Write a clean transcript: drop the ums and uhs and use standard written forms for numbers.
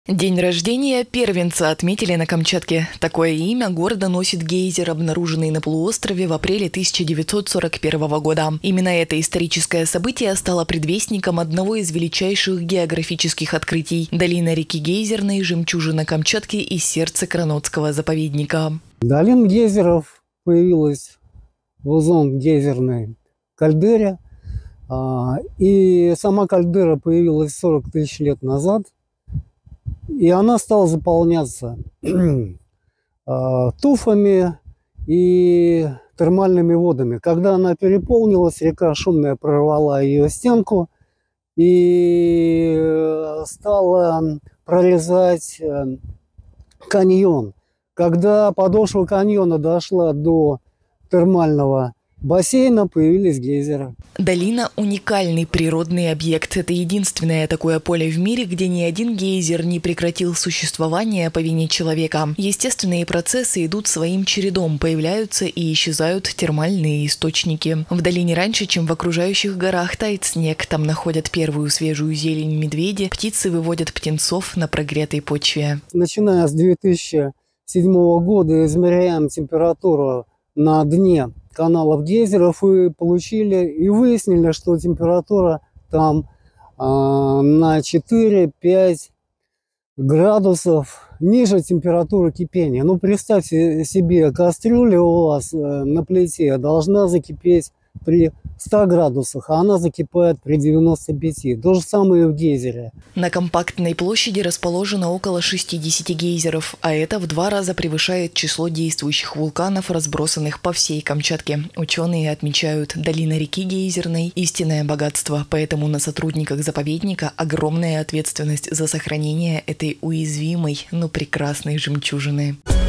День рождения первенца отметили на Камчатке. Такое имя города носит гейзер, обнаруженный на полуострове в апреле 1941 года. Именно это историческое событие стало предвестником одного из величайших географических открытий – долина реки Гейзерной, жемчужина Камчатки и сердце Кранотского заповедника. Долина гейзеров появилась в озон-гейзерной кальдере. И сама кальдера появилась 40 тысяч лет назад. И она стала заполняться туфами и термальными водами. Когда она переполнилась, река шумная прорвала ее стенку и стала прорезать каньон. Когда подошва каньона дошла до термального бассейна, появились гейзеры. Долина – уникальный природный объект. Это единственное такое поле в мире, где ни один гейзер не прекратил существование по вине человека. Естественные процессы идут своим чередом, появляются и исчезают термальные источники. В долине раньше, чем в окружающих горах, тает снег. Там находят первую свежую зелень медведи, птицы выводят птенцов на прогретой почве. Начиная с 2007 года измеряем температуру на дне каналов гейзеров и выяснили, что температура там на 4-5 градусов ниже температуры кипения. Ну, представьте себе, кастрюля у вас на плите должна закипеть при 100 градусах, а она закипает при 95. То же самое и в гейзере. На компактной площади расположено около 60 гейзеров, а это в 2 раза превышает число действующих вулканов, разбросанных по всей Камчатке. Ученые отмечают, долина реки Гейзерной – истинное богатство, поэтому на сотрудниках заповедника огромная ответственность за сохранение этой уязвимой, но прекрасной жемчужины.